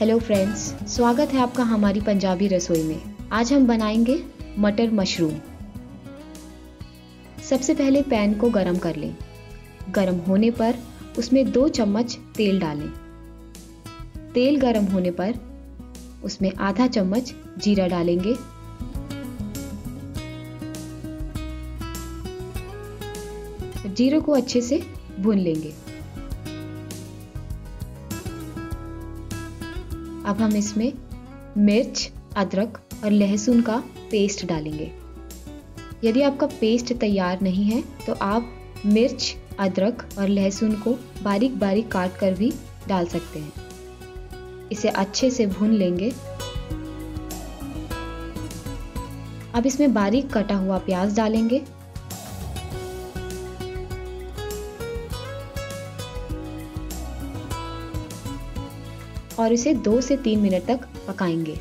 Hello friends, स्वागत है आपका हमारी पंजाबी रसोई में। आज हम बनाएंगे मटर मशरूम। सबसे पहले पैन को गरम कर लें। गरम होने पर उसमें 2 चम्मच तेल डालें। तेल गरम होने पर उसमें आधा चम्मच जीरा डालेंगे। जीरे को अच्छे से भून लेंगे। अब हम इसमें मिर्च, अदरक और लहसुन का पेस्ट डालेंगे। यदि आपका पेस्ट तैयार नहीं है तो आप मिर्च, अदरक और लहसुन को बारीक बारीक काट कर भी डाल सकते हैं। इसे अच्छे से भून लेंगे। अब इसमें बारीक कटा हुआ प्याज डालेंगे। और इसे 2 से 3 मिनट तक पकाएंगे।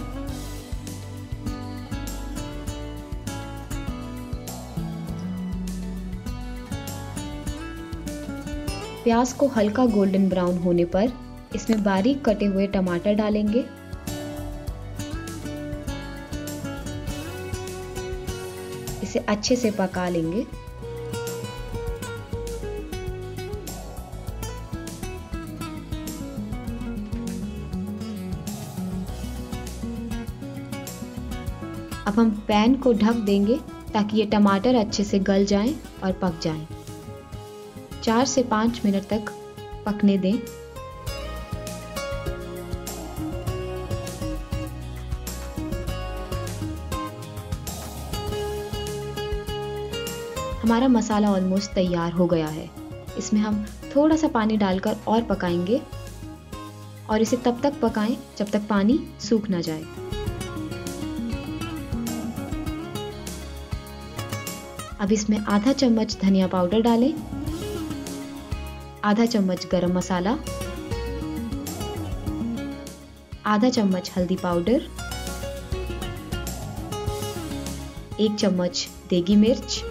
प्याज को हल्का गोल्डन ब्राउन होने पर इसमें बारीक कटे हुए टमाटर डालेंगे। इसे अच्छे से पका लेंगे। अब हम पैन को ढक देंगे ताकि ये टमाटर अच्छे से गल जाएं और पक जाएं। 4 से 5 मिनट तक पकने दें। हमारा मसाला ऑलमोस्ट तैयार हो गया है। इसमें हम थोड़ा सा पानी डालकर और पकाएंगे और इसे तब तक पकाएं जब तक पानी सूख ना जाए। अब इसमें आधा चम्मच धनिया पाउडर डालें, आधा चम्मच गरम मसाला, आधा चम्मच हल्दी पाउडर, 1 चम्मच देगी मिर्च,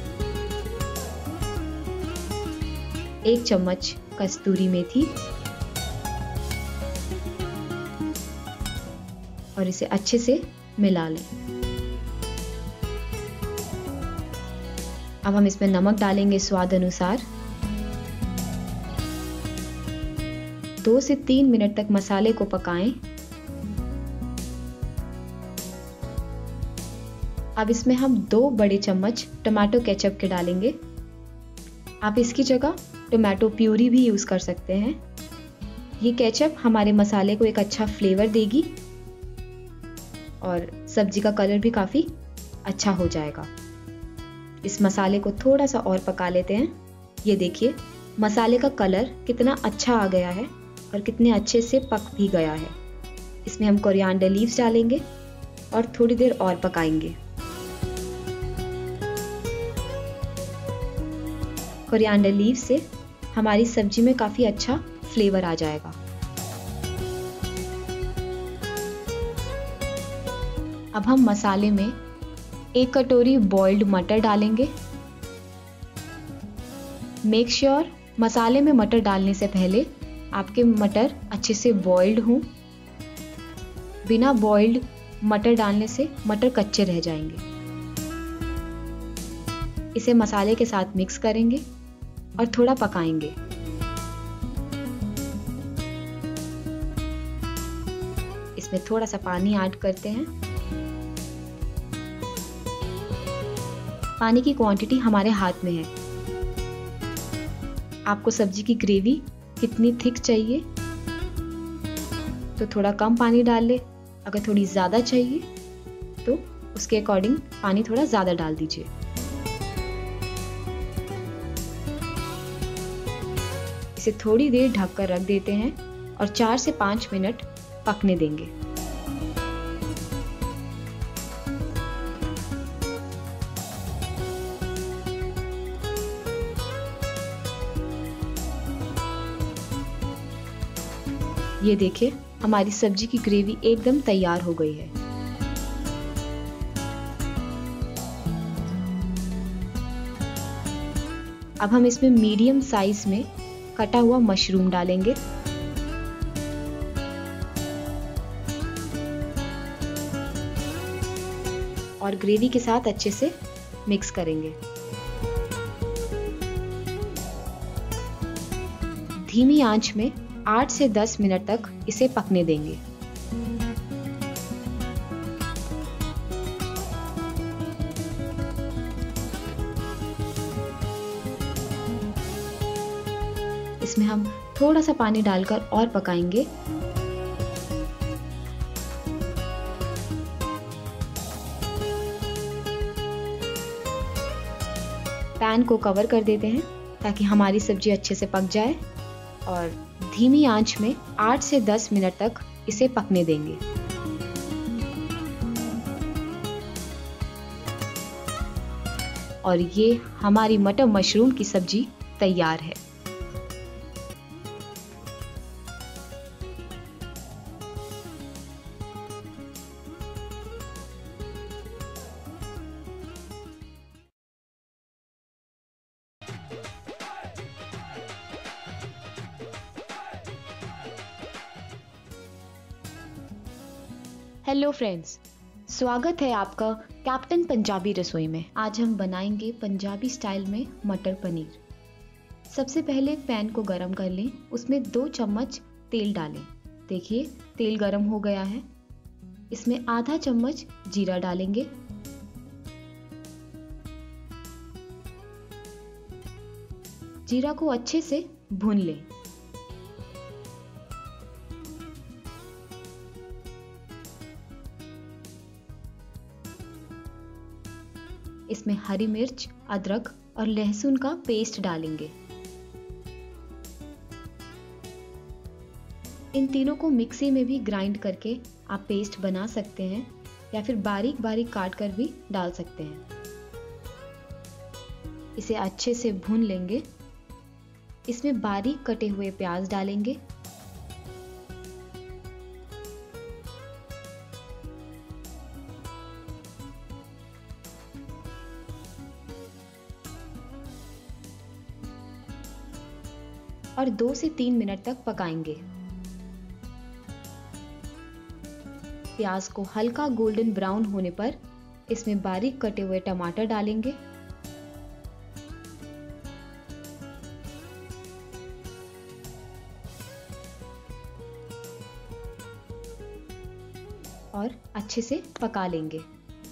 1 चम्मच कस्तूरी मेथी और इसे अच्छे से मिला लें। अब हम इसमें नमक डालेंगे स्वाद अनुसार। 2 से 3 मिनट तक मसाले को पकाएं। अब इसमें हम 2 बड़े चम्मच टमाटो केचप के डालेंगे। आप इसकी जगह टोमेटो प्यूरी भी यूज कर सकते हैं। ये केचप हमारे मसाले को एक अच्छा फ्लेवर देगी और सब्जी का कलर भी काफी अच्छा हो जाएगा। इस मसाले को थोड़ा सा और पका लेते हैं। ये देखिए मसाले का कलर कितना अच्छा आ गया है और कितने अच्छे से पक भी गया है। इसमें हम कोरिएंडर लीव्स डालेंगे और थोड़ी देर और पकाएंगे। कोरिएंडर लीव्स से हमारी सब्जी में काफी अच्छा फ्लेवर आ जाएगा। अब हम मसाले में 1 कटोरी बॉइल्ड मटर डालेंगे। मेक श्योर मसाले में मटर डालने से पहले आपके मटर अच्छे से बॉइल्ड हों। बिना बॉइल्ड मटर डालने से मटर कच्चे रह जाएंगे। इसे मसाले के साथ मिक्स करेंगे और थोड़ा पकाएंगे। इसमें थोड़ा सा पानी ऐड करते हैं। पानी की क्वांटिटी हमारे हाथ में है। आपको सब्जी की ग्रेवी कितनी थिक चाहिए तो थोड़ा कम पानी डाल ले। अगर थोड़ी ज़्यादा चाहिए तो उसके अकॉर्डिंग पानी थोड़ा ज़्यादा डाल दीजिए। इसे थोड़ी देर ढककर रख देते हैं और 4 से 5 मिनट पकने देंगे। ये देखिए हमारी सब्जी की ग्रेवी एकदम तैयार हो गई है। अब हम इसमें मीडियम साइज में कटा हुआ मशरूम डालेंगे। और ग्रेवी के साथ अच्छे से मिक्स करेंगे। धीमी आंच में 8 से 10 मिनट तक इसे पकने देंगे। इसमें हम थोड़ा सा पानी डालकर और पकाएंगे। पैन को कवर कर देते हैं ताकि हमारी सब्जी अच्छे से पक जाए और धीमी आंच में 8 से 10 मिनट तक इसे पकने देंगे। और ये हमारी मटर मशरूम की सब्जी तैयार है। हेलो फ्रेंड्स, स्वागत है आपका कैप्टन पंजाबी रसोई में। आज हम बनाएंगे पंजाबी स्टाइल में मटर पनीर। सबसे पहले पैन को गरम कर लें, उसमें 2 चम्मच तेल डालें। देखिए तेल गरम हो गया है। इसमें आधा चम्मच जीरा डालेंगे। जीरा को अच्छे से भून लें। इसमें हरी मिर्च, अदरक और लहसुन का पेस्ट डालेंगे। इन तीनों को मिक्सी में भी ग्राइंड करके आप पेस्ट बना सकते हैं या फिर बारीक बारीक काट कर भी डाल सकते हैं। इसे अच्छे से भून लेंगे। इसमें बारीक कटे हुए प्याज डालेंगे। और 2 से 3 मिनट तक पकाएंगे। प्याज को हल्का गोल्डन ब्राउन होने पर इसमें बारीक कटे हुए टमाटर डालेंगे। और अच्छे से पका लेंगे।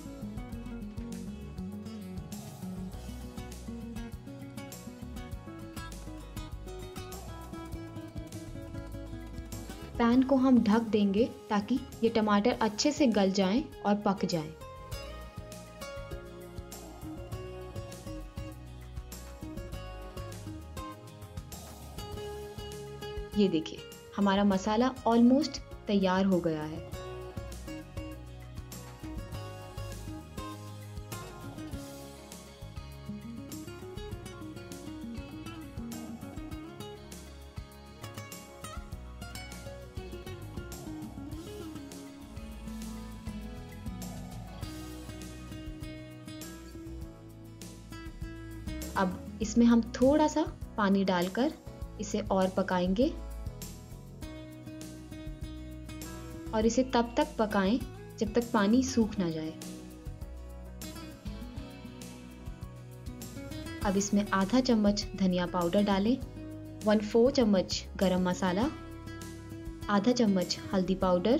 पैन को हम ढक देंगे ताकि ये टमाटर अच्छे से गल जाएं और पक जाएं। ये देखिए हमारा मसाला ऑलमोस्ट तैयार हो गया है। अब इसमें हम थोड़ा सा पानी डालकर इसे और पकाएंगे और इसे तब तक पकाएं जब तक पानी सूख ना जाए। अब इसमें आधा चम्मच धनिया पाउडर डालें, 1/4 चम्मच गरम मसाला, आधा चम्मच हल्दी पाउडर,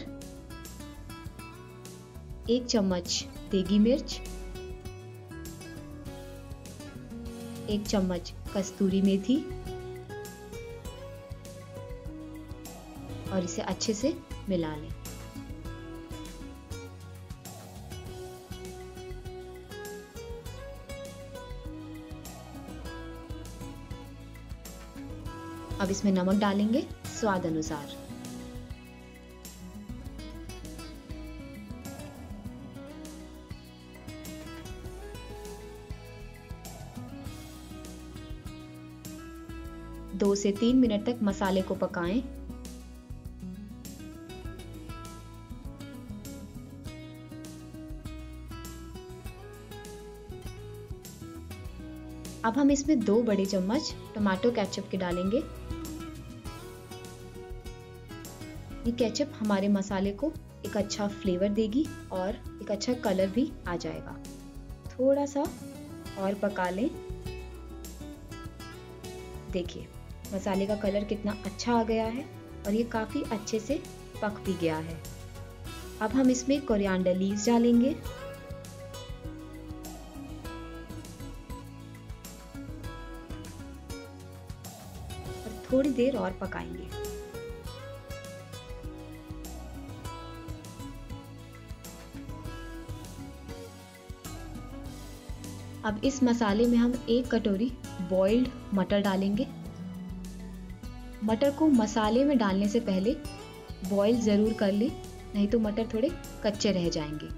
1 चम्मच देगी मिर्च, 1 चम्मच कस्तूरी मेथी और इसे अच्छे से मिला लें। अब इसमें नमक डालेंगे स्वाद अनुसार। दो से 3 मिनट तक मसाले को पकाएं। अब हम इसमें 2 बड़े चम्मच टमाटो केचप के डालेंगे। ये केचप हमारे मसाले को एक अच्छा फ्लेवर देगी और एक अच्छा कलर भी आ जाएगा। थोड़ा सा और पका लें। देखिए मसाले का कलर कितना अच्छा आ गया है और ये काफ़ी अच्छे से पक भी गया है। अब हम इसमें कोरिएंडर लीव्स डालेंगे और थोड़ी देर और पकाएंगे। अब इस मसाले में हम 1 कटोरी बॉइल्ड मटर डालेंगे। मटर को मसाले में डालने से पहले बॉईल ज़रूर कर लें, नहीं तो मटर थोड़े कच्चे रह जाएंगे।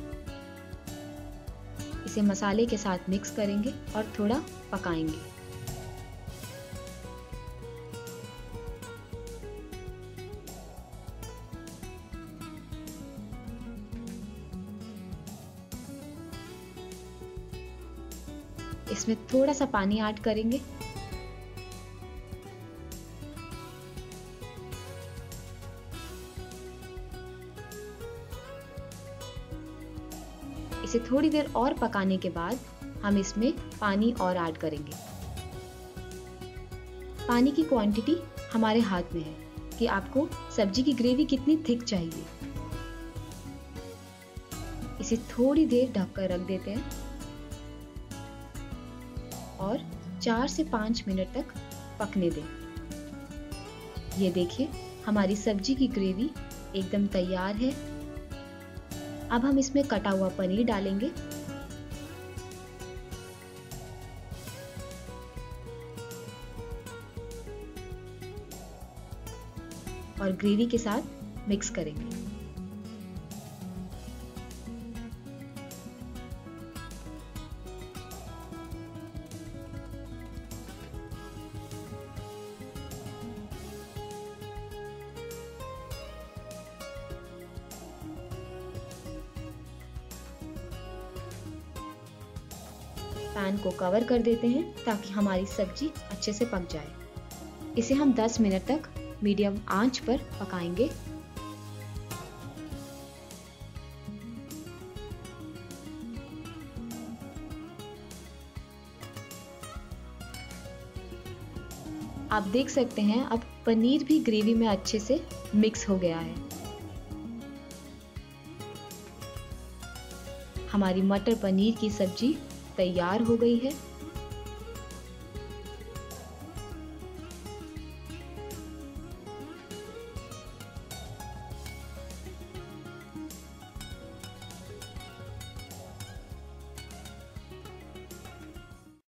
इसे मसाले के साथ मिक्स करेंगे और थोड़ा पकाएंगे। इसमें थोड़ा सा पानी ऐड करेंगे। इसे थोड़ी देर और पकाने के बाद हम इसमें पानी और ऐड करेंगे। पानी की क्वांटिटी हमारे हाथ में है कि आपको सब्जी की ग्रेवी कितनी थिक चाहिए। इसे थोड़ी देर ढककर रख देते हैं और 4 से 5 मिनट तक पकने दें। ये देखिए हमारी सब्जी की ग्रेवी एकदम तैयार है। अब हम इसमें कटा हुआ पनीर डालेंगे और ग्रेवी के साथ मिक्स करेंगे। पैन को कवर कर देते हैं ताकि हमारी सब्जी अच्छे से पक जाए। इसे हम 10 मिनट तक मीडियम आंच पर पकाएंगे। आप देख सकते हैं अब पनीर भी ग्रेवी में अच्छे से मिक्स हो गया है। हमारी मटर पनीर की सब्जी तैयार हो गई है।